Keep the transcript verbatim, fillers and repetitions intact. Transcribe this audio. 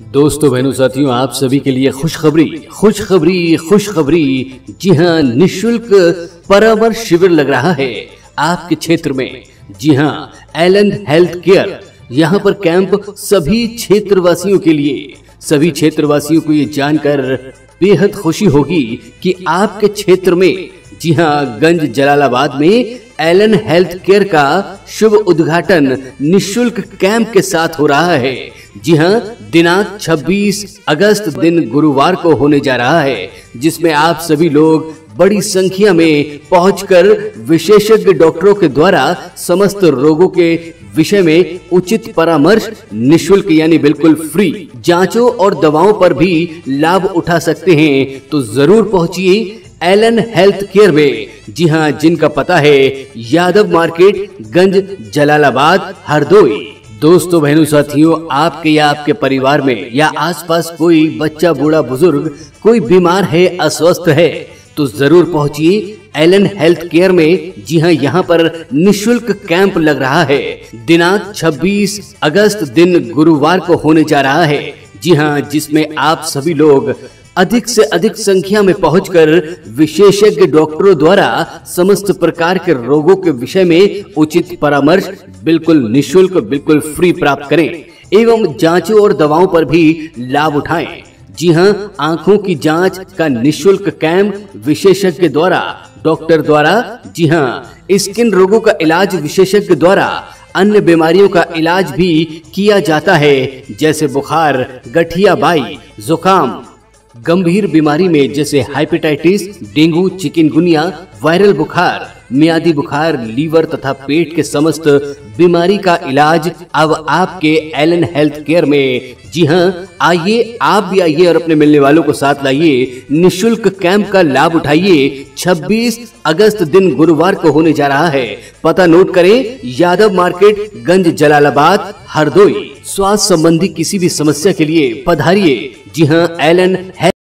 दोस्तों बहनों साथियों, आप सभी के लिए खुशखबरी खुशखबरी खुशखबरी जी हाँ, निशुल्क परामर्श शिविर लग रहा है आपके क्षेत्र में। जी हाँ, एलन हेल्थ केयर, यहाँ पर कैंप सभी क्षेत्रवासियों के लिए। सभी क्षेत्रवासियों को ये जानकर बेहद खुशी होगी कि आपके क्षेत्र में, जी हाँ, गंज जलालाबाद में एलन हेल्थ केयर का शुभ उद्घाटन निशुल्क कैंप के साथ हो रहा है। जी हाँ, दिनांक छब्बीस अगस्त दिन गुरुवार को होने जा रहा है, जिसमें आप सभी लोग बड़ी संख्या में पहुंचकर विशेषज्ञ डॉक्टरों के द्वारा समस्त रोगों के विषय में उचित परामर्श निशुल्क यानी बिल्कुल फ्री जांचों और दवाओं पर भी लाभ उठा सकते हैं। तो जरूर पहुंचिए एलन हेल्थ केयर में। जी हाँ, जिनका पता है यादव मार्केट, गंज जलालाबाद, हरदोई। दोस्तों बहनों साथियों, आपके या आपके परिवार में या आसपास कोई बच्चा, बूढ़ा, बुजुर्ग कोई बीमार है, अस्वस्थ है, तो जरूर पहुंचिए एलन हेल्थ केयर में। जी हाँ, यहाँ पर निशुल्क कैंप लग रहा है। दिनांक छब्बीस अगस्त दिन गुरुवार को होने जा रहा है। जी हाँ, जिसमें आप सभी लोग अधिक से अधिक संख्या में पहुंचकर विशेषज्ञ डॉक्टरों द्वारा समस्त प्रकार के रोगों के विषय में उचित परामर्श बिल्कुल निशुल्क, बिल्कुल फ्री प्राप्त करें एवं जांचों और दवाओं पर भी लाभ उठाएं। जी हाँ, आंखों की जांच का निशुल्क कैंप विशेषज्ञ द्वारा, डॉक्टर द्वारा। जी हाँ, स्किन रोगों का इलाज विशेषज्ञ द्वारा। अन्य बीमारियों का इलाज भी किया जाता है, जैसे बुखार, गठिया बाई, जुकाम, गंभीर बीमारी में जैसे हेपेटाइटिस, डेंगू, चिकनगुनिया, वायरल बुखार, मियादी बुखार, लीवर तथा पेट के समस्त बीमारी का इलाज अब आपके एलन हेल्थ केयर में। जी हाँ, आइए, आप भी आइए और अपने मिलने वालों को साथ लाइए। निशुल्क कैंप का लाभ उठाइए। छब्बीस अगस्त दिन गुरुवार को होने जा रहा है। पता नोट करें, यादव मार्केट, गंज जलालाबाद, हरदोई। स्वास्थ्य संबंधी किसी भी समस्या के लिए पधारिए। जी हाँ, एलन